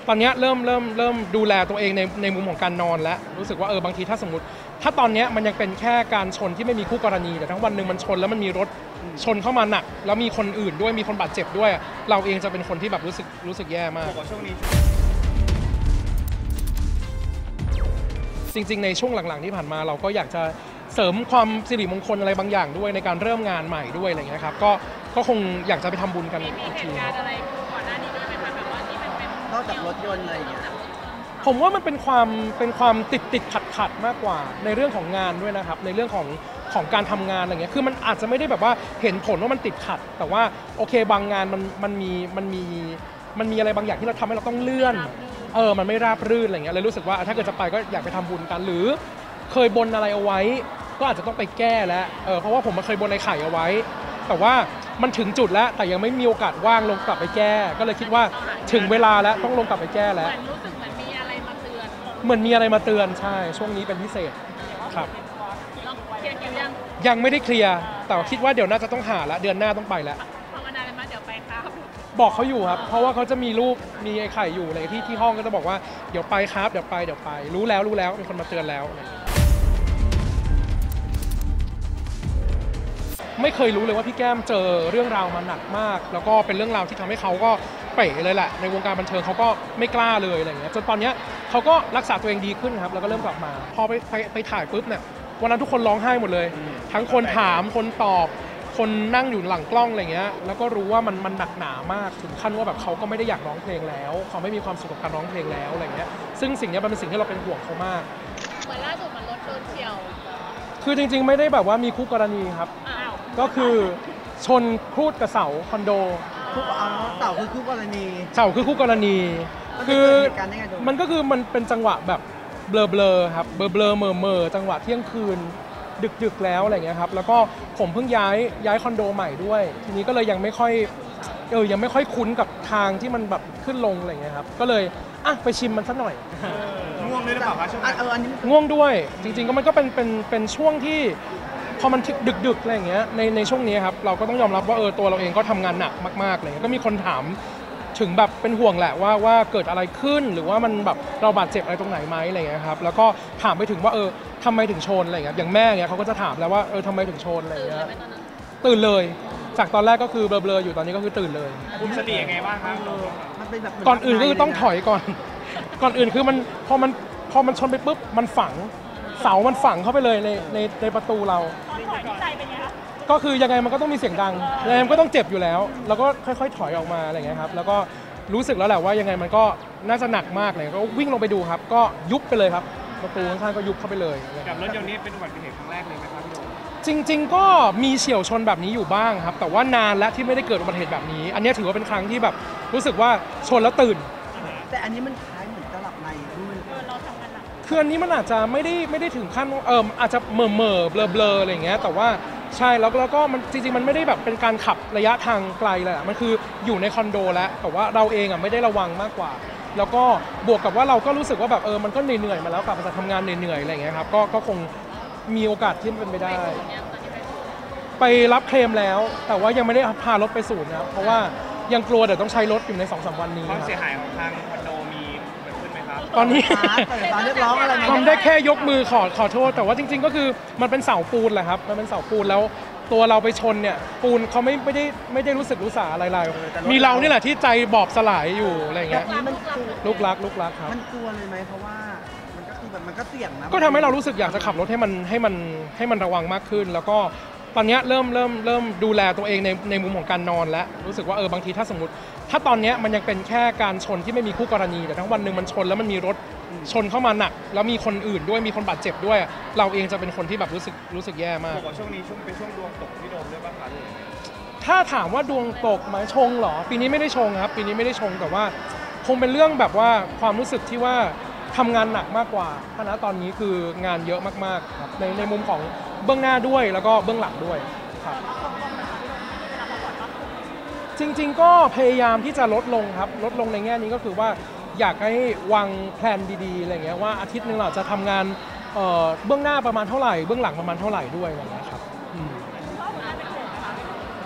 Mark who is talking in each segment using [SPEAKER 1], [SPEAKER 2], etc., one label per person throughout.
[SPEAKER 1] ตอนนี้เริ่มดูแลตัวเองในมุมของการนอนแล้วรู้สึกว่าบางทีถ้าสมมติถ้าตอนนี้มันยังเป็นแค่การชนที่ไม่มีคู่กรณีแต่ทั้งวันหนึ่งมันชนแล้วมันมีรถชนเข้ามาหนักแล้วมีคนอื่นด้วยมีคนบาดเจ็บด้วยเราเองจะเป็นคนที่แบบรู้สึกแย่มากจริงๆในช่วงหลังๆที่ผ่านมาเราก็อยากจะเสริมความสิริมงคลอะไรบางอย่างด้วยในการเริ่มงานใหม่ด้วยอะไรเงี้ยครับก็คงอยากจะไปทำบุญกันอีกทีอะไรก่อนหน้านี้ด้วยไหมคะแบบว่าที่มันเป็น
[SPEAKER 2] นอกจากรถยนต์อะไรอย่างเงี้ย
[SPEAKER 1] ผมว่ามันเป็นความติดขัดมากกว่าในเรื่องของงานด้วยนะครับในเรื่องของการทำงานอะไรเงี้ยคือมันอาจจะไม่ได้แบบว่าเห็นผลว่ามันติดขัดแต่ว่าโอเคบางงานมันมีอะไรบางอย่างที่เราทำให้เราต้องเลื่อนมันไม่ราบรื่นอะไรเงี้ยเลยรู้สึกว่าถ้าเกิดจะไปก็อยากไปทำบุญกันหรือเคยบนอะไรเอาไว้ก็อาจจะต้องไปแก้แล้วเพราะว่าผมเคยบนในไข่เอาไว้แต่ว่ามันถึงจุดแล้วแต่ยังไม่มีโอกาสว่างลงกลับไปแก้ก็เลยคิดว่าถึงเวลาแล้วต้องลงกลับไปแก้แล้ว
[SPEAKER 3] รู้สึกเหมือนมีอะไรมาเตือน
[SPEAKER 1] ใช่ช่วงนี้เป็นพิเศษครับ
[SPEAKER 3] เคลียร์คิว
[SPEAKER 1] ยังไม่ได้เคลียร์แต่คิดว่าเดี๋ยวน่าจะต้องหาแล้วเดือนหน้าต้องไปแล้ว
[SPEAKER 3] ภาวนาเลยมาเดี๋ยวไปครับ
[SPEAKER 1] บอกเขาอยู่ครับเพราะว่าเขาจะมีรูปมีไอ้ไข่อยู่อะไรที่ห้องก็จะบอกว่าเดี๋ยวไปครับเดี๋ยวไปรู้แล้วมีคนมาเตือนแล้วไม่เคยรู้เลยว่าพี่แก้มเจอเรื่องราวมาหนักมากแล้วก็เป็นเรื่องราวที่ทำให้เขาก็เป๋เลยแหละในวงการบันเทิงเขาก็ไม่กล้าเลยอะไรเงี้ยจนตอนนี้เขาก็รักษาตัวเองดีขึ้นครับแล้วก็เริ่มกลับมาพอไปถ่ายปุ๊บเนี่ยวันนั้นทุกคนร้องไห้หมดเลยทั้งคนถามคนตอบคนนั่งอยู่หลังกล้องอะไรเงี้ยแล้วก็รู้ว่ามันหนักหนามากถึงขั้นว่าแบบเขาก็ไม่ได้อยากร้องเพลงแล้วเขาไม่มีความสุขกับการร้องเพลงแล้วอะไรเงี้ยซึ่งสิ่งนี้มันเป็นสิ่งที่เราเป็นห่วงเขามาก
[SPEAKER 3] เหมือนล่าสุดมันรถโดนเฉี่ยว
[SPEAKER 1] คือจริงๆไม่ได้แบบว่ามีคู่กรณีครับก็คือชนครูดกับเสาคอนโด
[SPEAKER 2] เสาคือคู่กรณี
[SPEAKER 1] คือมันก็คือมันเป็นจังหวะแบบเบลอครับเบลอเมอจังหวะเที่ยงคืนดึกแล้วอะไรเงี้ยครับแล้วก็ผมเพิ่งย้ายคอนโดใหม่ด้วยทีนี้ก็เลยยังไม่ค่อยคุ้นกับทางที่มันแบบขึ้นลงอะไรเงี้ยครับก็เลยไปชิมมันสักหน่อย
[SPEAKER 2] ง่วงด้วยหรือเปล่าคะช่วงนั้น
[SPEAKER 1] อันนี้ง่วงด้วยจริงๆก็มันก็เป็นช่วงที่พอมันดึกอะไรอย่างเงี้ยในช่วงนี้ครับเราก็ต้องยอมรับว่าตัวเราเองก็ทำงานหนักมากๆเลยก็มีคนถามถึงแบบเป็นห่วงแหละว่าเกิดอะไรขึ้นหรือว่ามันแบบเราบาดเจ็บอะไรตรงไหนไหมอะไรเงี้ยครับแล้วก็ถามไปถึงว่าทำไมถึงชนอะไรเงี้ยอย่างแม่เงี้ยเขาก็จะถามแล้วว่าทำไมถึงชนอะไรเงี้ยตื่นเลยจากตอนแรกก็คือเบลออยู่ตอนนี้ก็คือตื่นเลย
[SPEAKER 2] คุมสติยังไงบ้างครับมันเป็นแบบ
[SPEAKER 1] ก่อนอื่นก็คือต้องถอยก่อนอื่นคือมันพอมันชนไปปุ๊บมันฝังเสามันฝังเข้าไปเลยในประตูเรา
[SPEAKER 3] ถอยใจเป็นไงคะ
[SPEAKER 1] ก็คือยังไงมันก็ต้องมีเสียงดังยังไงมันก็ต้องเจ็บอยู่แล้วแล้วก็ค่อยๆถอยออกมาอะไรเงี้ยครับแล้วก็รู้สึกแล้วแหละว่ายังไงมันก็น่าจะหนักมากเลยก็วิ่งลงไปดูครับก็ยุบไปเลยครับประตูข้างๆก็ยุบเข้าไปเลย
[SPEAKER 2] กับรถยนต์นี้เป็นอุบัติเหตุครั้งแรกเลยไหมครับพี่โด
[SPEAKER 1] จริงๆก็มีเฉี่ยวชนแบบนี้อยู่บ้างครับแต่ว่านานแล้วที่ไม่ได้เกิดอุบัติเหตุแบบนี้อันนี้ถือว่าเป็นครั้งที่แบบรู้สึกว่าชนแล้วตื่น
[SPEAKER 2] แต่อันนี้มันคล้ายเหมือนจะหลับใน
[SPEAKER 3] เราทำงานหนัก
[SPEAKER 1] คืออันนี้มันอาจจะไม่ได้ถึงขั้นอาจจะเบลออะไรอย่างเงี้ยแต่ว่าใช่แล้วก็มันจริงๆมันไม่ได้แบบเป็นการขับระยะทางไกลเลยมันคืออยู่ในคอนโดแล้วแต่ว่าเราเองไม่ได้ระวังมากกว่าแล้วก็บวกกับว่าเราก็รู้สึกว่าแบบมันก็เหนื่อยมาแล้วกลับมาจากทำงานเหนื่อยอะไรอย่างเงี้ยครับก็คงมีโอกาสที่เป็นไปได้ไปรับเคลมแล้วแต่ว่ายังไม่ได้พารถไปศูนย์นะเพราะว่ายังกลัวเดี๋ยวต้องใช้รถอยู่ใน 2-3 วันนี้
[SPEAKER 2] ความเสียหายของทางคอนโดมีเกิดขึ้นไหมครับ
[SPEAKER 1] ตอนนี้
[SPEAKER 2] เรียกร้องอะไร
[SPEAKER 1] ทำได้แค่ยกมือขอโทษแต่ว่าจริงๆก็คือมันเป็นเสาปูนแหละครับมันเป็นเสาปูนแล้วตัวเราไปชนเนี่ยปูนเขาไม่ได้รู้สึกรู้สาอะไรเลยมีเรานี่แหละที่ใจบอบสลายอยู่อะไรเงี้ยลุกลักครับ
[SPEAKER 2] มันกลัวเลยไหมเพราะว่ามันก็คือแบบมันก็เสี่ยงนะ
[SPEAKER 1] ก็ทำให้เรารู้สึกอยากจะขับรถให้มันระวังมากขึ้นแล้วก็ตอนนี้เริ่มดูแลตัวเองในมุมของการนอนแล้วรู้สึกว่าบางทีถ้าสมมติถ้าตอนนี้มันยังเป็นแค่การชนที่ไม่มีคู่กรณีแต่ทั้งวันหนึ่งมันชนแล้วมันมีรถชนเข้ามาหนักแล้วมีคนอื่นด้วยมีคนบาดเจ็บด้วยเราเองจะเป็นคนที่แบบรู้สึกแย่มาก
[SPEAKER 2] ช่วงนี้เป็นช่วงดวงตกพี่โดมด้วยป่ะคะ
[SPEAKER 1] ถ้าถามว่าดวงตกไหมชงเหรอปีนี้ไม่ได้ชงครับปีนี้ไม่ได้ชงแต่ว่าคงเป็นเรื่องแบบว่าความรู้สึกที่ว่าทำงานหนักมากกว่าเพราะณตอนนี้คืองานเยอะมากๆครับในมุมของเบื้องหน้าด้วยแล้วก็เบื้องหลังด้วยครับจริงๆก็พยายามที่จะลดลงครับลดลงในแง่นี้ก็คือว่าอยากให้วางแผนดีๆอะไรเงี้ยว่าอาทิตย์นึงเราจะทำงานเบื้องหน้าประมาณเท่าไหร่เบื้องหลังประมาณเท่าไหร่ด้วยอะไรเงี้ยครับ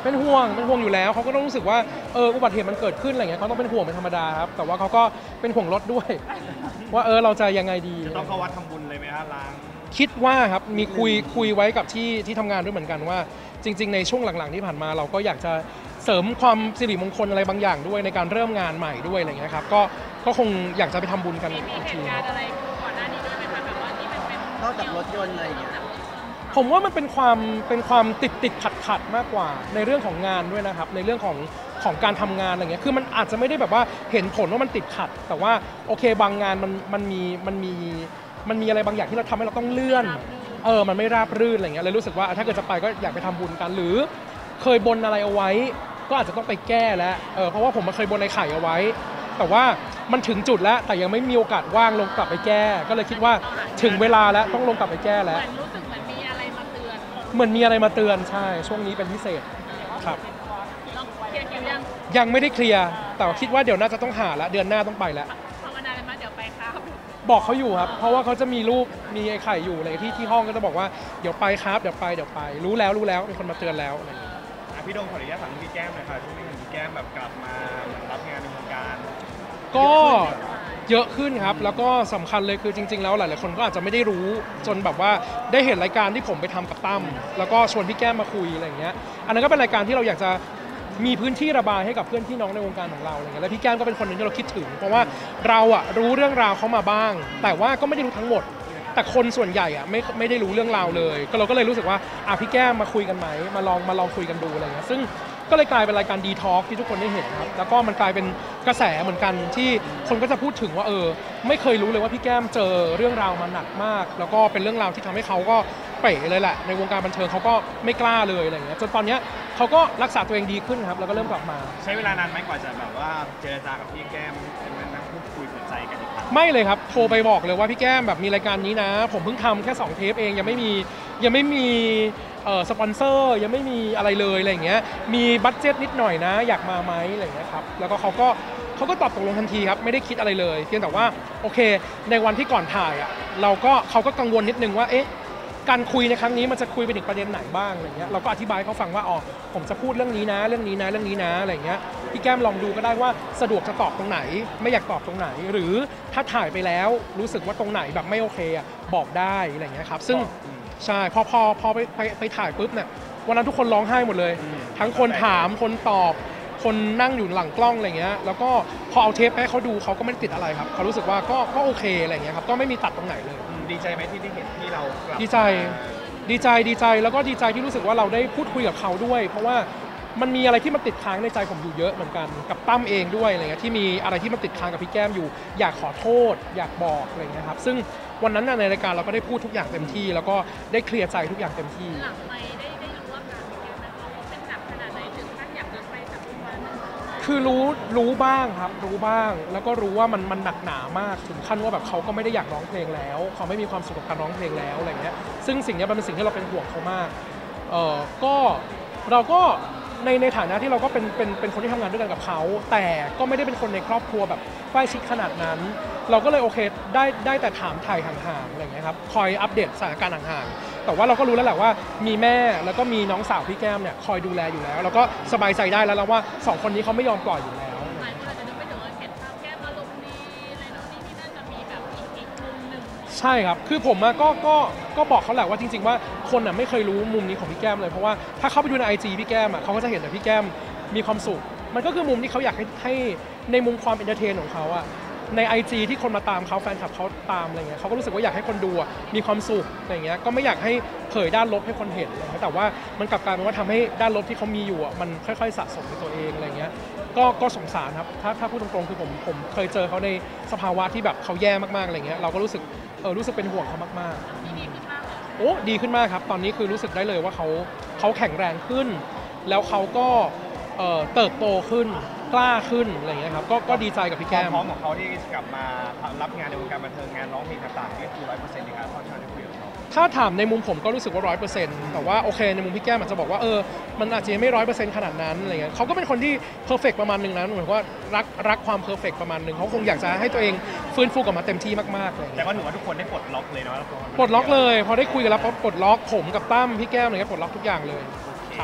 [SPEAKER 1] เป็นห่วงอยู่แล้วเขาก็ต้องรู้สึกว่าอุบัติเหตุมันเกิดขึ้นอะไรเงี้ยเขาต้องเป็นห่วงเป็นธรรมดาครับแต่ว่าเขาก็เป็นห่วงรถด้วย ว่าเราจะยังไงดี
[SPEAKER 2] จะต้องเข้าวัดทำบุญเลยไหมครับล้าง
[SPEAKER 1] คิดว่าครับมีคุยไว้กับที่ทำงานด้วยเหมือนกันว่าจริงๆในช่วงหลังๆที่ผ่านมาเราก็อยากจะเสริมความสิริมงคลอะไรบางอย่างด้วยในการเริ่มงานใหม่ด้วยอะไรเงี้ยครับก็คงอยากจะไปทำบุญกัน
[SPEAKER 3] มีเหตุการณ์อะไรก่อนหน้านี้ด้วยไหมคะแบบว่าที่มันเป็น
[SPEAKER 2] นอกจากรถยนต์อะไรอย่างเงี้ย
[SPEAKER 1] ผมว่ามันเป็นความติดขัดมากกว่าในเรื่องของงานด้วยนะครับในเรื่องของการทำงานอะไรเงี้ยคือมันอาจจะไม่ได้แบบว่าเห็นผลว่ามันติดขัดแต่ว่าโอเคบางงานมันมีอะไรบางอย่างที่เราทำให้เราต้องเลื่อนมันไม่ราบรื่นอะไรเงี้ยเลยรู้สึกว่าถ้าเกิดจะไปก็อยากไปทำบุญกันหรือเคยบนอะไรเอาไว้ก็อาจจะต้องไปแก้แล้วเพราะว่าผมเคยบนในไข่เอาไว้แต่ว่ามันถึงจุดแล้วแต่ยังไม่มีโอกาสว่างลงกลับไปแก้ก็เลยคิดว่าถึงเวลาแล้วต้องลงกลับไปแก้แล้ว
[SPEAKER 3] รู้สึกเหมือนมีอะไรมาเตือน
[SPEAKER 1] ใช่ช่วงนี้เป็นพิเศษครับ
[SPEAKER 3] เคลียร์คิว
[SPEAKER 1] ยังไม่ได้เคลียร์แต่คิดว่าเดี๋ยวน่าจะต้องหาแล้วเดือนหน้าต้องไปแล้ว
[SPEAKER 3] ภาวนาเลยมั้ยเดี๋ยวไปครับ
[SPEAKER 1] บอกเขาอยู่ครับเพราะว่าเขาจะมีรูปมีไอ้ไข่อยู่อะไรที่ห้องก็จะบอกว่าเดี๋ยวไปครับเดี๋ยวไปรู้แล้วมีคนมาเตือนแล้วอะไรอย่างเงี้ย
[SPEAKER 2] พี่โดมขออนุญาตถามพี่แก้มหน่อยค่ะช่วงนี้เห็นพี่แก้มแบบกลับมารับงานในวงการ
[SPEAKER 1] ก็เยอะขึ้นครับแล้วก็สำคัญเลยคือจริงๆแล้วหลายๆคนก็อาจจะไม่ได้รู้จนแบบว่าได้เห็นรายการที่ผมไปทำกับตั้มแล้วก็ชวนพี่แก้มมาคุยอะไรอย่างเงี้ยอันนั้นก็เป็นรายการที่เราอยากจะมีพื้นที่ระบายให้กับเพื่อนพี่น้องในวงการของเราอะไรเงี้ยแล้วพี่แก้มก็เป็นคนหนึ่งที่เราคิดถึงเพราะว่าเรารู้เรื่องราวเขามาบ้างแต่ว่าก็ไม่ได้รู้ทั้งหมดแต่คนส่วนใหญ่ไม่ได้รู้เรื่องราวเลยเราก็เลยรู้สึกว่าพี่แก้มมาคุยกันไหมมาลองคุยกันดูอะไรเงี้ยซึ่งก็เลยกลายเป็นรายการดีทอล์กที่ทุกคนได้เห็นครับแล้วก็มันกลายเป็นกระแสเหมือนกันที่คนก็จะพูดถึงว่าไม่เคยรู้เลยว่าพี่แก้มเจอเรื่องราวมาหนักมากแล้วก็เป็นเรื่องราวที่ทำให้เขาก็เป๋เลยแหละในวงการบันเทิงเขาก็ไม่กล้าเลยอะไรเงี้ยจนตอนนี้เขาก็รักษาตัวเองดีขึ้นครับแล้วก็เริ่มกลับมา
[SPEAKER 2] ใช้เวลานานไหมกว่าจะแบบว่าเจรจากับพี่แก้มเป็นนั่งพูดคุยเปิดใจกันอีกครั้ง
[SPEAKER 1] ไม่เลยครับโทรไปบอกเลยว่าพี่แก้มแบบมีรายการนี้นะผมเพิ่งทำแค่2เทปเองยังไม่มีสปอนเซอร์ยังไม่มีอะไรเลยอะไรอย่างเงี้ยมีบัดเจ็ตนิดหน่อยนะอยากมาไหมอะไรอย่างเงี้ยครับแล้วก็เขาก็ตอบตกลงทันทีครับไม่ได้คิดอะไรเลยเพียงแต่ว่าโอเคในวันที่ก่อนถ่ายเขาก็กังวลนิดนึงว่าการคุยในครั้งนี้มันจะคุยไปถึงประเด็นไหนบ้างอะไรเงี้ยเราก็อธิบายเขาฟังว่าผมจะพูดเรื่องนี้นะเรื่องนี้นะอะไรเงี้ยพี่แก้มลองดูก็ได้ว่าสะดวกจะตอบตรงไหนไม่อยากตอบตรงไหนหรือถ้าถ่ายไปแล้วรู้สึกว่าตรงไหนแบบไม่โอเคบอกได้อะไรเงี้ยครับซึ่งใช่พอไปถ่ายปุ๊บเนี่ยวันนั้นทุกคนร้องไห้หมดเลยทั้งคนถามคนตอบคนนั่งอยู่หลังกล้องอะไรเงี้ยแล้วก็พอเอาเทปให้เขาดูเขาก็ไม่ได้ติดอะไรครับเขารู้สึกว่าก็โอเคอะไรเงี้ยครับก็ไม่มีตัดตรงไหนเลย
[SPEAKER 2] ดีใจไหมที่ได้เห็นที่เรา
[SPEAKER 1] ดีใจแล้วก็ดีใจที่รู้สึกว่าเราได้พูดคุยกับเขาด้วยเพราะว่ามันมีอะไรที่มันติดค้างในใจผมอยู่เยอะเหมือนกันกับตั้มเองด้วยอะไรเงี้ยที่มีอะไรที่มันติดค้างกับพี่แก้มอยู่อยากขอโทษอยากบอกอะไรเงี้ยครับซึ่งวันนั้นในรายการเราก็ได้พูดทุกอย่างเต็มที่แล้วก็ได้เคลียร์ใจทุกอย่างเต็มที่
[SPEAKER 3] หลังไม่ได้รู้ว่าการพี่แก้มเขาเป็นหนักขนาดไหนถึงขั้นอยากจะไปจับกุมาร
[SPEAKER 1] คือรู้บ้างครับรู้บ้างแล้วก็รู้ว่ามันหนักหนามากถึงขั้นว่าแบบเขาก็ไม่ได้อยากร้องเพลงแล้วเขาไม่มีความสุขกับการร้องเพลงแล้วอะไรเงี้ยซึ่งสิ่งนี้มันเป็นสิ่งที่เราเป็นห่วงเขามากก็เราก็ในฐานะที่เราก็เป็นคนที่ทำงานด้วยกันกับเขาแต่ก็ไม่ได้เป็นคนในครอบครัวแบบใกล้ชิดขนาดนั้นเราก็เลยโอเคได้แต่ถามถ่ายห่างๆอะไรเงี้ยครับคอยอัปเดตสถานการณ์ห่างๆแต่ว่าเราก็รู้แล้วแหละว่ามีแม่แล้วก็มีน้องสาวพี่แก้มเนี่ยคอยดูแลอยู่แล้วแล้วก็สบายใจได้แล้วว่า2คนนี้เขาไม่ยอมปล่อยอยู่แล้ว
[SPEAKER 3] หลายคนอาจจะนึกไปถึงว่าเห็นภาพแก้มอารมณ์ดีอะไรโน่นนี่ที่น่าจะมีแบบอีกมุมนึง
[SPEAKER 1] ใช่ครับคือผมก็บอกเขาแหละว่าจริงๆว่าคนไม่เคยรู้มุมนี้ของพี่แก้มเลยเพราะว่าถ้าเข้าไปดูใน IG พี่แก้มเขาก็จะเห็นแต่พี่แก้มมีความสุขมันก็คือมุมที่เขาอยากให้ในมุมความเอนเตอร์เทนของเขาใน IG ที่คนมาตามเขาแฟนคลับเขาตามอะไรเงี้ยเขาก็รู้สึกว่าอยากให้คนดูมีความสุขอะไรเงี้ยก็ไม่อยากให้เผยด้านลบให้คนเห็นแต่ว่ามันกลับกลายเป็นว่าทำให้ด้านลบที่เขามีอยู่มันค่อยๆสะสมในตัวเองอะไรเงี้ยก็สงสารครับถ้าพูดตรงๆคือผมเคยเจอเขาในสภาวะที่แบบเขาแย่มากๆอะไรเงี้ยเราก็รู้สึกเป็นห่วงเขามาก
[SPEAKER 3] ๆดีขึ้นมาก
[SPEAKER 1] ดีขึ้นมากครับตอนนี้คือรู้สึกได้เลยว่าเขาแข็งแรงขึ้นแล้วเขาก็เติบโตขึ้นกล้าขึ้นอะไรเงี้ยครับก็ดีใจกับพี่แก้ม
[SPEAKER 2] พร้อมของเขาที่กลับมารับงานในวงการบันเทิงงานร้องเพลงต่างๆนี่คือ 100% ในการค่อนข้างจะคุยกับเขา
[SPEAKER 1] ถ้าถามในมุมผมก็รู้สึกว่า 100% แต่ว่าโอเคในมุมพี่แก้มอาจจะบอกว่ามันอาจจะไม่ 100% ขนาดนั้นอะไรเงี้ยเขาก็เป็นคนที่เพอร์เฟกต์ประมาณนึงนะเหมือนว่ารักความเพอร์เฟกต์ประมาณนึงเขาคงอยากจะให้ตัวเองฟื้นฟูกลับมาเต็มที่มากๆเลย
[SPEAKER 2] แต่ก็ถือว่าทุกคนได้ปลดล็อกเลยเนาะ
[SPEAKER 1] ปลดล็อกเลยพอได้คุยกันแล้วปลดล็อกผมกับตั้มพี่แก้มอะไรเงี้ยปลดล็อกทุกอย่างเลยครับ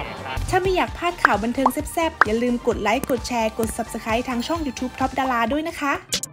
[SPEAKER 4] ถ้าไม่อยากพลาดข่าวบันเทิงแซ่บๆอย่าลืมกดไลค์กดแชร์กด Subscribe ทางช่อง YouTube Top Dara ด้วยนะคะ